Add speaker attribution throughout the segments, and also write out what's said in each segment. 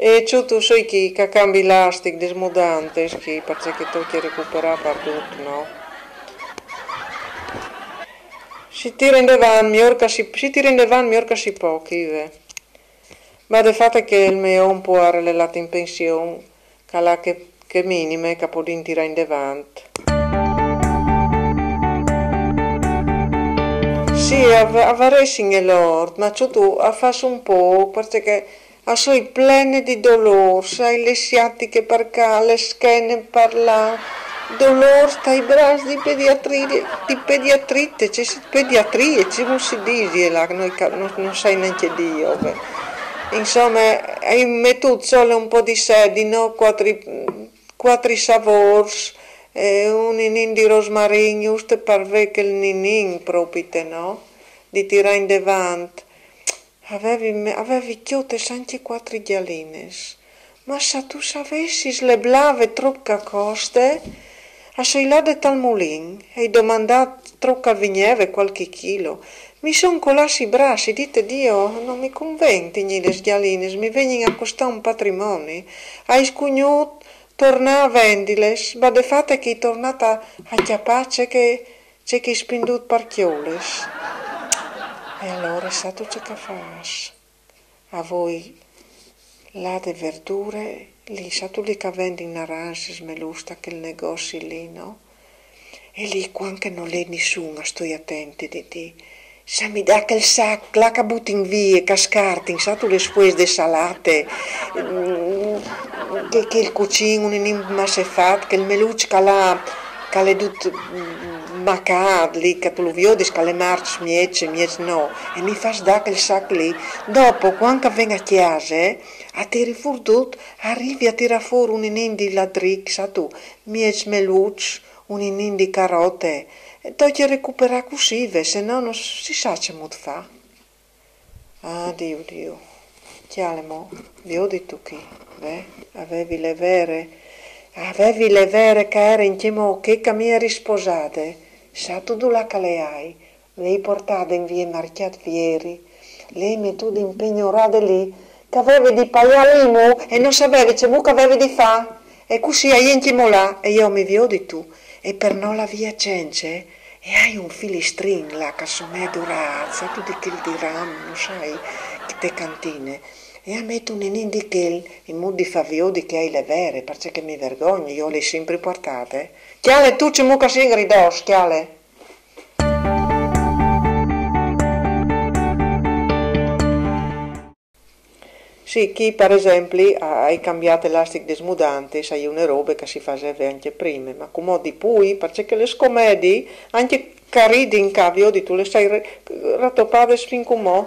Speaker 1: E tu sai che cambi elastic desmodante, che perché tocchi recuperare per tutto, no? Si tira in davanti, si tira in davanti, miglior che si può, ma il fatto che il mio un po' relato in pensione, che minime, che può tirare in davanti. Sì, avresti in l'ord, ma tu fai un po', perché sei piena di dolore, sai le sciatiche per qua, le schiene per là, dolore stai bracci di pediatrite, c'è pediatria, ci non si dice là, che noi non sai neanche Dio. Beh. Insomma, hai messo solo un po' di sedi, no? Quattro savors, un inin di rosmarino, giusto per vedere che il ninin proprio, no? Di tirare in davanti. Avevi chiute anche quattro giallines. Ma se tu sapessi le blave troppo coste, a sei là del Talmulin e domandato troppo vigneve qualche chilo. Mi son colati i bracci, dite Dio, non mi conventi le giallines, mi vengono a costare un patrimonio. Hai scugnut, torna a vendiles, ma de fatte che è tornata a chiappace che c'è che spindut parchioles. E allora sa tu che fai? A voi là de verdure, lì sa tu lì che vendi naranze, smelusta, che il negozio lì, no? E lì quando non l'è nessuno, sto attenti di te. Se mi dà quel sacco, là che butti via, che scarti, sa tu le sue de salate, che il cucino non si fa, che il meluccio che l'è tutto macad lì, che tu lo vedi, che le marce miece no, e mi fa da quel sacco lì. Dopo, quando venga a chiesa, a tirare fuori tutto, arrivi a tirare fuori un inin di ladric, sa tu, miece meluccio, un inin di carote, e togli recuperare così, se no non si sa che mo fa. Ah, Dio, chiale mo, Dio di tu chi, avevi le vere che era in chiamo che mi risposate, sa tu là che le hai, lei portate in via marchiat fieri, lei mettuto impegnorate lì, che avevi di pagare mo e non sapevi che avevi di fa, e così hai in chiamo là, e io mi vio di tu. E per non la via cence, e hai un filistrin là che somè durazza, tu di che il diram, non sai, che te cantine. E a me tu ne di che in modo di favio di che hai le vere, perché mi vergogno, io le sempre portate. Chiale tu c'è mucca si gridos, chiale. Sì, chi per esempio hai cambiato elastico desmudante, sai una roba che si faceva anche prima, ma come di poi, perché le scommedi, anche caridi in cavio, di tu le sai rattoppate fin come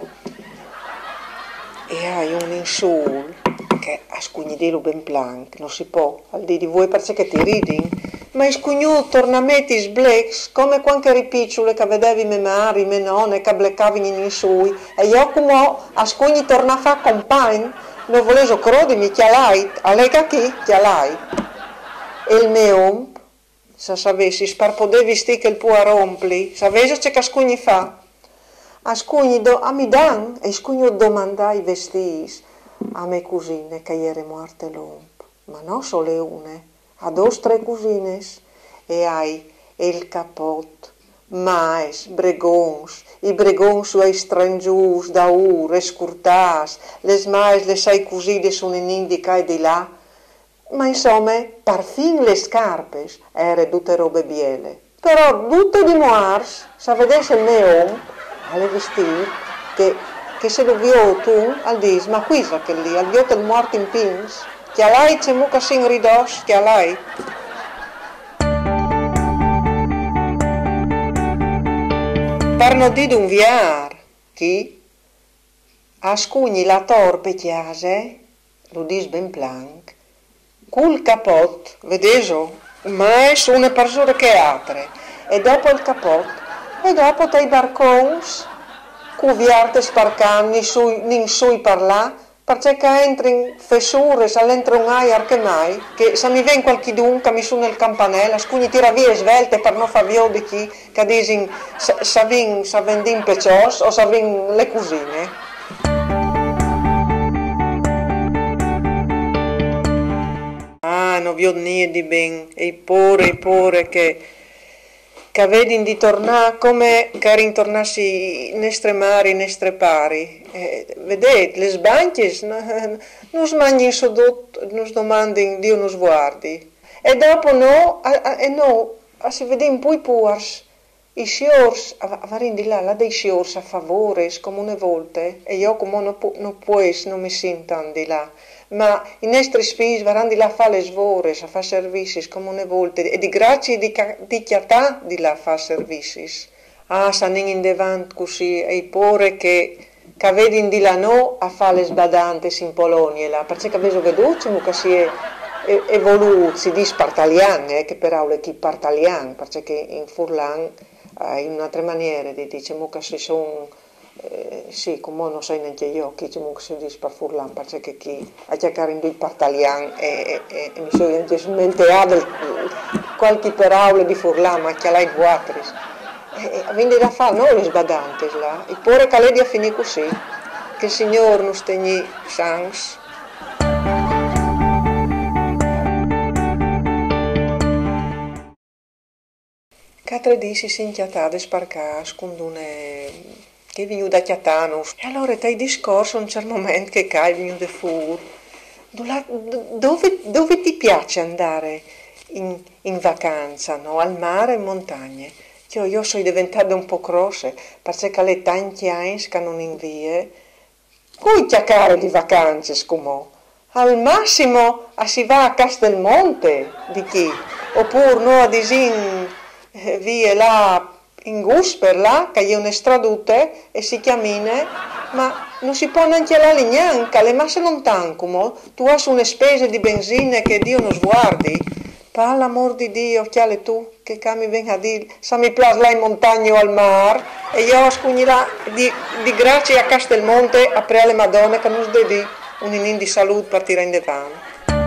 Speaker 1: e hai un insul che a scugnidelo ben plank, non si può, al di voi perché ti ridi, ma scugnu tornametti sblex, come qualche ripicciole che vedevi me mari, me nonne, che bleccavano in sui, e io come a scugni torna a fare compagni, non volevo crodimi, chialai, a lei chi, chialai. E il mio, se sapessi, sparpodevi sti che il può rompli, sapessi che scugni fa? A scugni a mi dan, e scugno domandai vestiti a me cugine che ieri morte l'omp, ma non solo une, a due o tre cugines, e hai il capot, mais, bregons, i bregons su ai strangius, da ure, scurtas, le mais le sei coside su un indica e di là, ma insomma, parfin le scarpe erano tutte robe biele, però tutte di moars, se vedesse il mio alle vestiti, che se lo vio tu, al dis, ma qui sa che lì, al vio il morto in pins, che a lei c'è mucca sin ridos, che a lei. Parno di un viar, chi? A scugni la torpe chiase, lo dis ben plank, col capot, vedeso, ma è su una persona che altre, e dopo il capot, e dopo dei barcons, cuviarte sparcanni nin sui parlà, perché entri in fessure, se l'entra un aia che mai, che se mi viene qualchidun che mi su nel campanella, scugni tira via svelte per non far via di chi, che disin sa vendin pecios o sa vin le cusine. viodnie di ben, e pure che vedi di tornare come che ritornassi in nestre mari, in nestre pari. Vedete, le sbanche non smangiano sodotto, non domandano, Dio non sguardi. E dopo no, si vede in poi puars, i siors, varin di là dei siors a favore, come una volte, e io come non mi sento di là. Ma i nostri spins varan di là a fare le svore, a fare servizi come una volta, e di grazie di chiatà di là a fare servizi. Sanno in davanti così, e pure che vedi di là no a fare le sbadanti in Polonia, là, perché avevo veduto che si è evoluto, si dice partalian, che però è chi partalian, perché in Furlan in un'altra maniera di dire che si sono sì, come non sai neanche io chi si dice per Furlan, perché chi a cercare in due partalian e mi sono anche smenteato qualche parola di Furlan, ma che l'hai guatris. Quindi da fare non le sbadanti là, e pure che lei finì così, che il Signore non stegni sans. Quatre disi si inchiatade sparcas con une che è venuto da Chiatano. E allora dai discorso a un certo momento che è venuto fuori. Dove ti piace andare in vacanza, no? Al mare e in montagne? Io sono diventata un po' grossa, perché le tanti anni che non invie, cui chiacchiere di vacanze, scomò. Al massimo si va a Castelmonte, di chi? Oppure no, a disin vie là in Gusper, là, che è una stradute e si cammina, ma non si può neanche la neanche, le masse lontane, come tu hai una spesa di benzina che Dio non sguardi. Per l'amor di Dio, chiale tu, che mi venga a dire, se mi piace là in montagna o al mare, e io scugnerà di grazie a Castelmonte, a pre alle Madonne, che non si dedi un inin di salute per tirare in devano.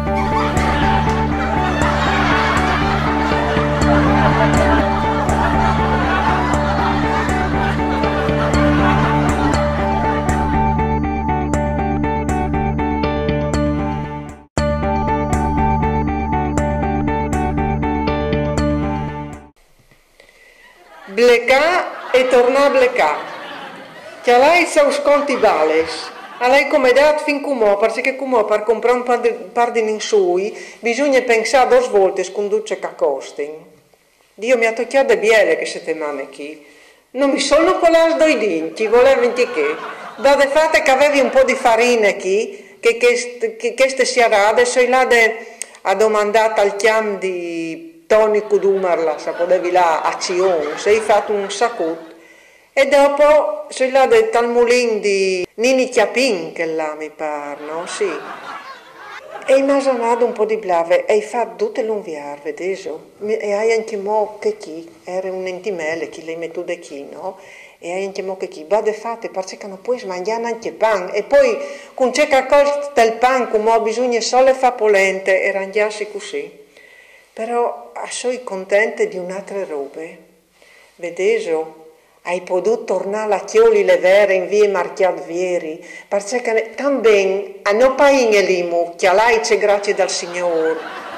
Speaker 1: Blecà e tornà a blecà. Che lei sa us conti vales. A lei come dato fin comò, perché comò per comprare un par di ninsui bisogna pensare 2 volte sconduce che costino. Dio mi ha tocchiato biele che settimane qui. Non mi sono colato doi dini, chi voleva che. Date fate che avevi un po' di farina qui, che queste si arade, sei là a domandare al chiam di tonico d'umarla, se potevi là a Cion, sei fatto un sacco. E dopo sei là al mulin di Nini Chiapin, che là mi pare, no? Sì. E mi ha suonato un po' di blave, e hai fatto tutte l'unviar, vedeso? E hai anche mo che chi, era un entimele, chi le metto da chi, no? E hai anche mo che chi, bade fate, perché non puoi mangiare anche pan, e poi con c'è che costa il pan, come bisogna solo fare polente, e rangiarsi così. Però sono contenta di un'altra roba. Vedeso? Hai potuto tornare a Chioli le vere in via Marchiat Vieri, perché también a non paine limo, che a lei c'è grazie dal Signore.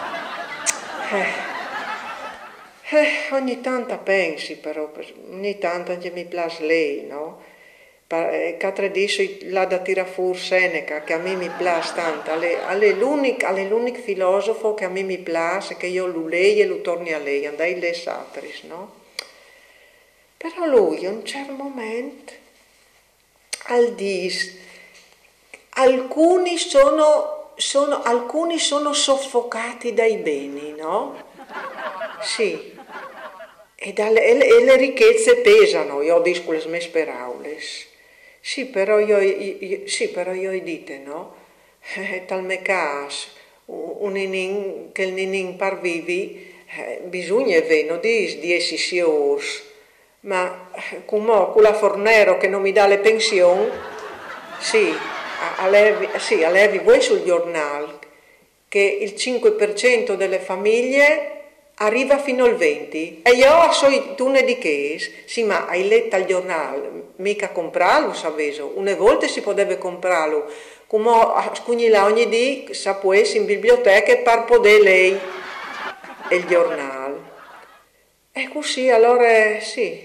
Speaker 1: Ogni tanto pensi però, ogni tanto anche mi piace lei, no? Catre dice là da tira fuori Seneca, che a me mi piace tanto, è l'unico filosofo che a me mi piace, che io lo leggo e lo torni a lei, andai le satris, no? Però lui a un certo momento al dis alcuni sono soffocati dai beni, no? Sì. E le ricchezze pesano, io dico le mie parole. Sì, però io dite, no? Tal me caso, che il ninin parvivi, bisogna non di essi siors. Ma con la Fornero che non mi dà le pensioni, sì, allevi voi sul giornale che il 5% delle famiglie arriva fino al 20%. E io so tu ne di che? Sì, ma hai letto al giornale, mica comprarlo, sapevo. Una volta si poteva comprarlo come scugni là ogni dì, sa può essere in biblioteca per poter lei il giornale. E così allora sì.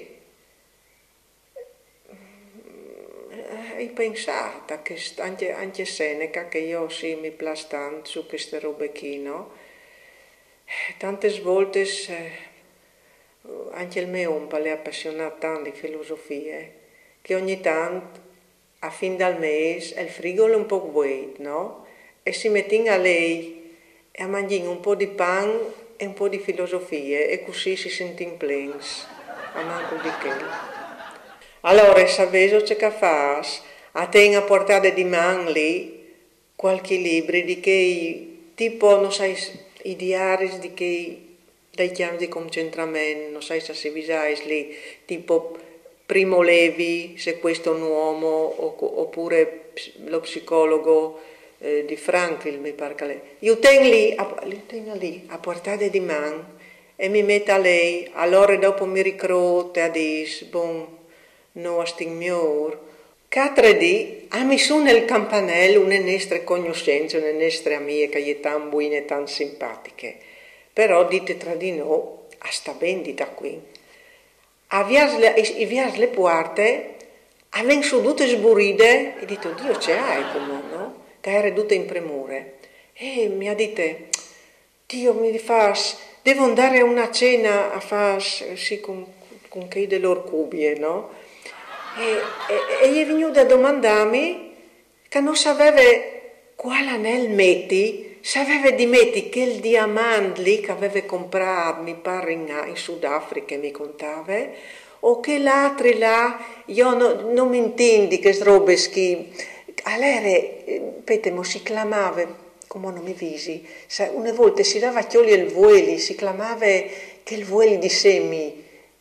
Speaker 1: Hai pensato che anche Seneca, che io sì mi piace tanto su queste robe qui, no? Tante volte anche il mio umpa è appassionato tanto di filosofia, che ogni tanto a fine del mese il frigo è un po' vuoto, no? E si mette a lei e a mangiare un po' di pan e un po' di filosofia e così si sente in plens, a manco di che. Allora, sapete che fai? A te a portare di man lì qualche libro di che, tipo, non sai, i diari di che, dai chiami di concentramento, non sai se si visai lì, tipo Primo Levi, se questo è un uomo, oppure lo psicologo di Franklin, mi pare che lei. Io tengo lì a portare di man e mi metto a lei, allora dopo mi ricrote a dire, bon, no a sting mior. 4 a mi su nel campanello une nostre conoscenze, une nostre amiche che gli tan buine e tan simpatiche. Però dite tra di noi, a sta vendita qui. A vias le porte, avven sudute sburide, e dite, oddio c'è come, no? Che era ridotta in premure. E mi ha dite, Dio mi fas, devo andare a una cena a fas, sì, con che delle orcubie, no? E gli è venuto a domandarmi che non sapeva quale anello metti, sapeva di metti che il diamante lì che aveva comprato, mi pare in Sudafrica, mi contava, o che l'altro là, io non mi intendi che robe schi. Allora, petemo, si clamava, come non mi visi, una volta si dava chioli il vueli, si clamava che il vueli di semi.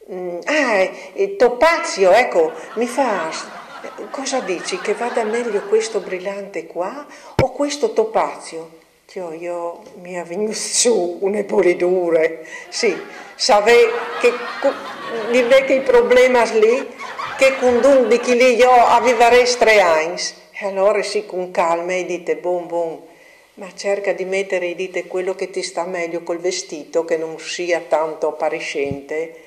Speaker 1: Topazio, ecco, mi fa, cosa dici, che vada meglio questo brillante qua o questo topazio? Io mi è venuto su una polidure, sì, sapete che di vecchi problemi lì, che con un di chi lì io avevo 3 anni, e allora sì, con calma, e dite, bon, ma cerca di mettere, dite, quello che ti sta meglio col vestito, che non sia tanto appariscente.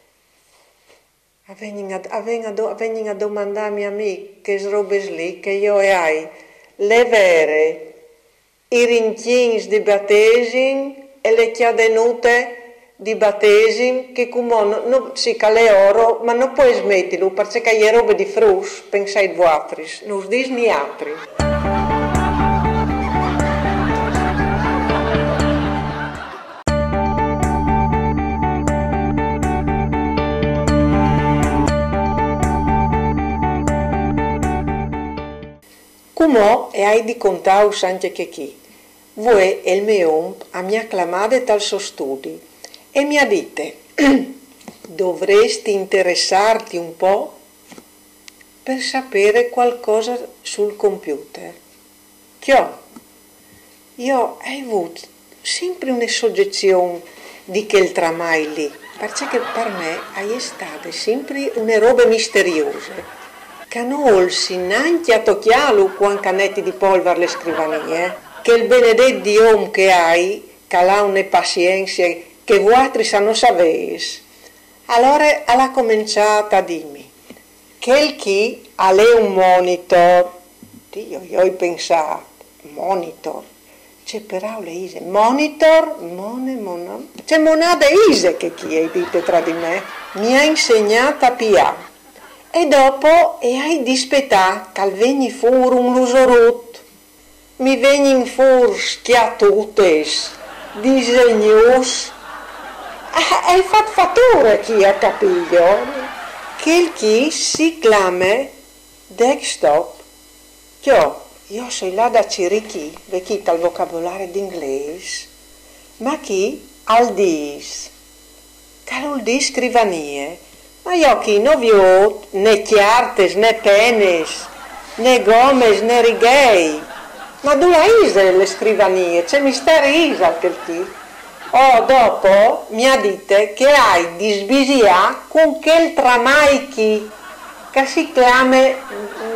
Speaker 1: Vengono a domandarmi a me che robe lì, che io hai le vere, i rinchini di battesimo e le chiadenute di battesimo, che come sì che le oro, ma non puoi smetterlo, perché è robe di frus, pensate voi, non dis ni altri. Come e hai di contare anche che chi? Voi e il mio mi acclamate dal suo studio e mi ha dite dovresti interessarti un po' per sapere qualcosa sul computer. Io ho avuto sempre una soggezione di quel tramai lì, perché per me è stata sempre una roba misteriosa. Che non olsi neanche a tocchiarlo con canetti di polvere le scrivanie, che il benedetto di uomo che hai, che ha una pazienza che voi non sapete. Allora ha cominciato a dirmi, che chi ha un monitor, io ho pensato, monitor, c'è però le ise, monitor, c'è monade ise che chi hai dite tra di me, mi ha insegnato a pià. E dopo hai dispettato che vegni fuori un lusorut, mi vegni fuori schiatutes, disegnus, hai fatto fatture chi ha capito, che il chi si chiama desktop, io sono là da Cirichi, vecchita il vocabolario d'inglese, ma chi al dis, che vuol dire scrivanie. Ma io chi non vi ho né chiartes, né penes, né gomes, né righei. Ma dove hai le scrivanie? C'è misteri isa che chi? Dopo mi ha dite che hai di sbisia con quel tramai chi, che si chiama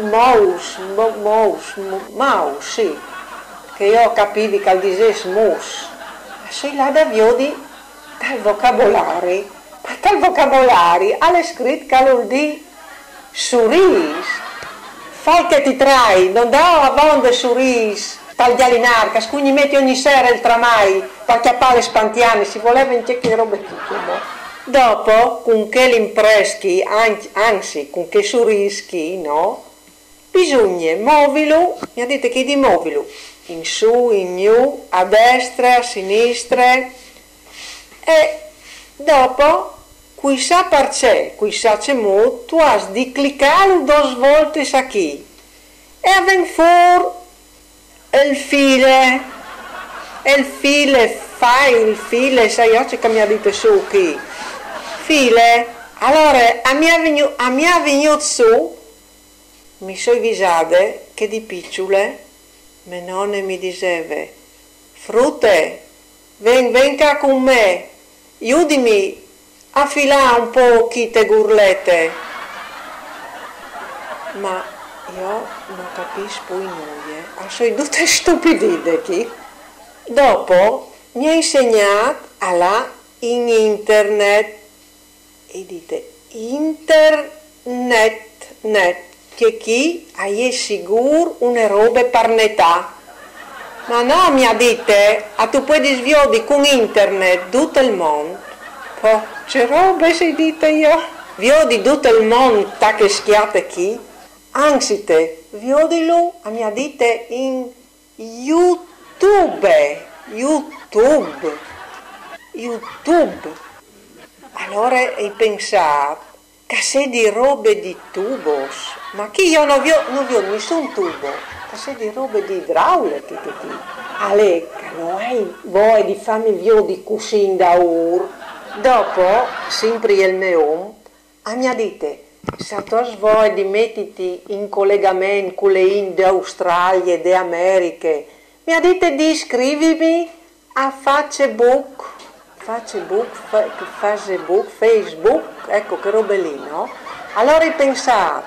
Speaker 1: Maus, sì, che io capivi che dicesse mus. Se là da viodi dal vocabolari, perché il vocabolari ha scritto che vuol dire suris, fai che ti trai, non dà a vonde suris, tal dialinarca, quindi metti ogni sera il tramai, perché a pale spantiane, si voleva in che robe tipo. Dopo, con che l'impreschi, anzi, con che surischi, no? Bisogna muovilo, mi ha detto che di muovilo, in su, in giù, a destra, a sinistra, e dopo, qui sa perché, qui sa c'è mo, tu hai di cliccare 2 volte a qui, e avven fuori il file, fai il file, sai oggi che mi ha detto su qui, file, allora a mia venuto su, mi sono visate che di picciole mia nonna mi diceva, Frutte, venga con me, aiutami a filare un po' te gurlette. Ma io non capisco poi nulla, sono tutte stupidite qui. Dopo mi ha insegnato in internet, e dite internet, che chi hai sicuro una roba per metà. Ma no, mi ha detto, tu puoi sviare con internet tutto il mondo. Poi, c'è roba, si dite io. Vio di tutto il mondo, ta che schiate chi. Anzi te, viodilo, mi ha detto in YouTube. Allora hai pensato, che sei di robe di tubos, ma chi io non vi ho nessun tubo, che sei di robe di idrauliche, che Alecca, non hai voi di farmi via di cucina da ur. Dopo, sempre il mio, mi ha detto, se tu vuoi di metterti in collegamento con le Indie, Australia e Americhe, mi ha detto di iscrivermi a Facebook, ecco che robe lì, no? Allora hai pensato,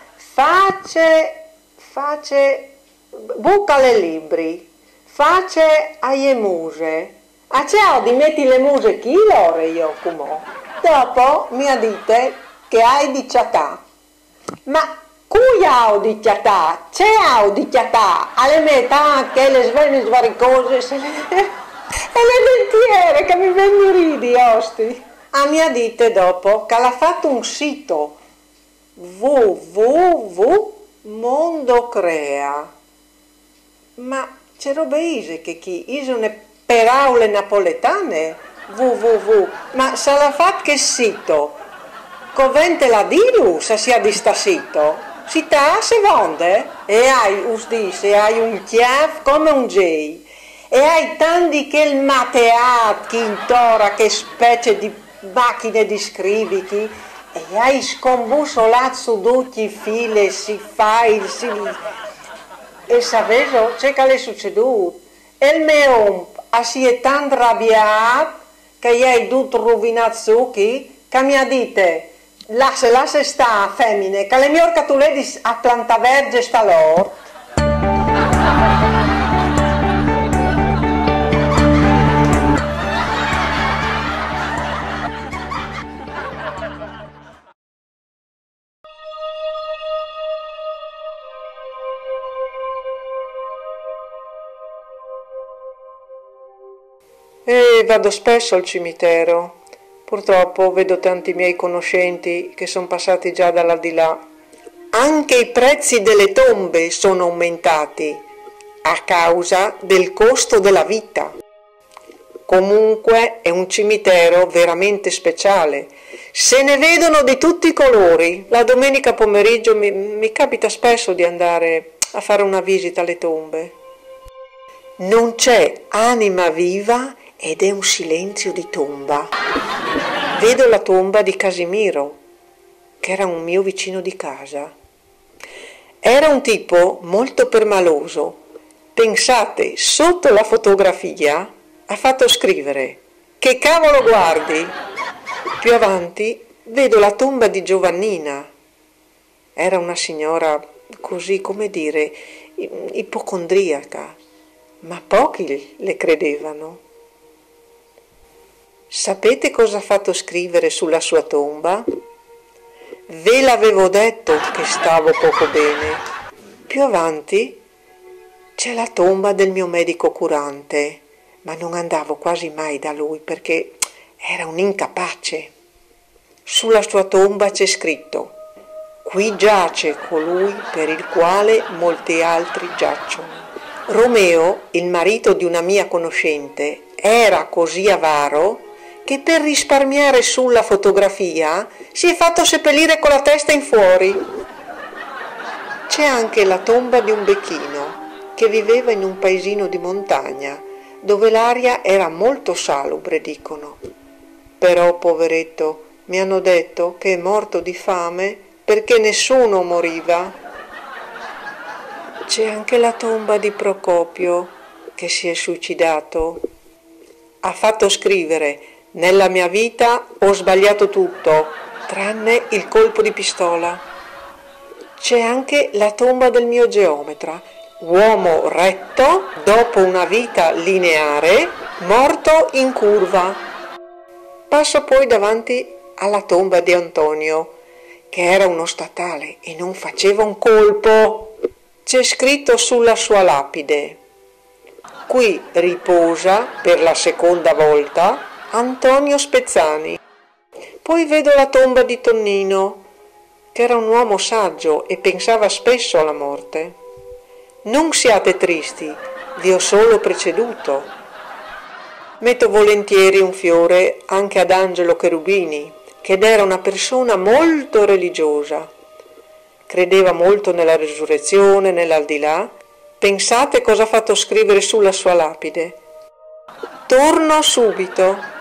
Speaker 1: buca le libri, face alle muse, a ciao di metti le muse chi l'ora io come? Dopo mi ha detto che hai di ciatà, ma cui ho di ciatà? C'è ho di ciatà, alle metà anche le svene svaricose, e le dentiere che mi vengono ridi, osti. Mi ha detto dopo che ha fatto un sito www.mondocrea. Ma c'è roba ise che chi sono parole napoletane www. Ma se l'ha fatto che sito? Covente la dilu se sia di sta sito? Si ta se vonde? E hai un chiave come un J. E hai tanti che il mateat, chi intora, che specie di macchine di scriviti, e hai scombussolato su tutti i fili, si file, e sapevo, c'è che è succeduto. E il mio si è tanto arrabbiato che hai tutto rovinato su che mi ha detto, lascia sta femmine, che le mie orcatuledi a planta verge sta loro. E vado spesso al cimitero. Purtroppo vedo tanti miei conoscenti che sono passati già dall'aldilà. Anche i prezzi delle tombe sono aumentati a causa del costo della vita. Comunque è un cimitero veramente speciale. Se ne vedono di tutti i colori. La domenica pomeriggio mi capita spesso di andare a fare una visita alle tombe. Non c'è anima viva ed è un silenzio di tomba. Vedo la tomba di Casimiro, che era un mio vicino di casa. Era un tipo molto permaloso. Pensate, sotto la fotografia ha fatto scrivere "Che cavolo guardi?". Più avanti vedo la tomba di Giovannina. Era una signora così, come dire, ipocondriaca, ma pochi le credevano. Sapete cosa ha fatto scrivere sulla sua tomba? Ve l'avevo detto che stavo poco bene. Più avanti c'è la tomba del mio medico curante, ma non andavo quasi mai da lui perché era un incapace. Sulla sua tomba c'è scritto: qui giace colui per il quale molti altri giacciono. Romeo, il marito di una mia conoscente, era così avaro che per risparmiare sulla fotografia si è fatto seppellire con la testa in fuori. C'è anche la tomba di un becchino che viveva in un paesino di montagna dove l'aria era molto salubre, dicono. Però, poveretto, mi hanno detto che è morto di fame perché nessuno moriva. C'è anche la tomba di Procopio che si è suicidato. Ha fatto scrivere: nella mia vita ho sbagliato tutto, tranne il colpo di pistola. C'è anche la tomba del mio geometra, uomo retto, dopo una vita lineare, morto in curva. Passo poi davanti alla tomba di Antonio, che era uno statale e non faceva un colpo. C'è scritto sulla sua lapide: qui riposa per la seconda volta Antonio Spezzani. Poi vedo la tomba di Tonnino, che era un uomo saggio e pensava spesso alla morte. Non siate tristi, vi ho solo preceduto. Metto volentieri un fiore anche ad Angelo Cherubini, che era una persona molto religiosa. Credeva molto nella risurrezione, nell'aldilà. Pensate cosa ha fatto scrivere sulla sua lapide: torno subito.